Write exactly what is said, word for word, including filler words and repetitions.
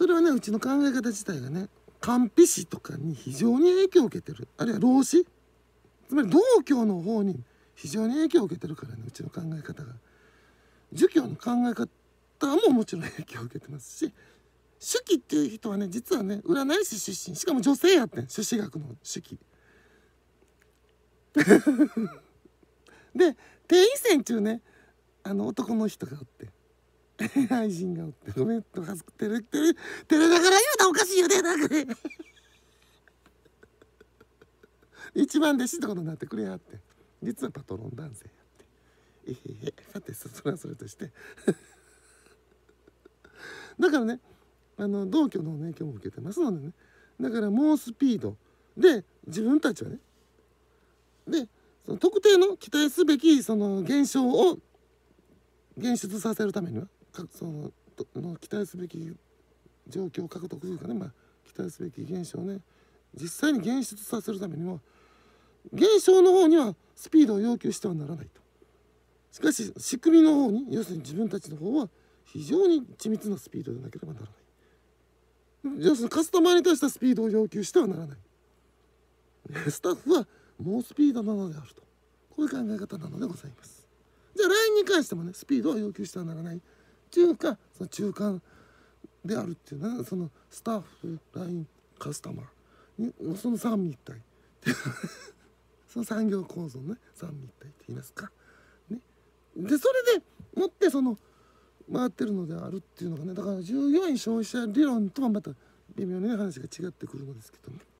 それはねうちの考え方自体がね官費士とかに非常に影響を受けてる、あるいは老子、つまり道教の方に非常に影響を受けてるからね、うちの考え方が。儒教の考え方ももちろん影響を受けてますし、手記っていう人はね実はね占い師出身、しかも女性やってん、朱子学の手記で定位線っていうねあの男の人がおって愛人がおって、ごめんとかすてれてれてれながら言うたらおかしいよね、なんかね一番弟子ってことになってくれはって、実はパトロン男性やって、えへへ、さてそれはそれとしてだからねあの道教の影響も受けてますのでね、だから猛スピードで自分たちはねでその特定の期待すべきその現象を現出させるためにはかそのとの期待すべき状況を獲得というかね、まあ、期待すべき現象をね実際に現出させるためには現象の方にはスピードを要求してはならないと。しかし仕組みの方に、要するに自分たちの方は非常に緻密なスピードでなければならない。要するにカスタマーに対したスピードを要求してはならない。スタッフは猛スピードなのであると、こういう考え方なのでございます。じゃあ ライン に関してもねスピードは要求してはならないっていうか、その中間であるっていうのは、そのスタッフ ライン カスタマーにその三位一体その産業構造のね三位一体って言いますかね。でそれでもってその回ってるのであるっていうのがね、だから従業員消費者理論とはまた微妙に話が違ってくるのですけどね。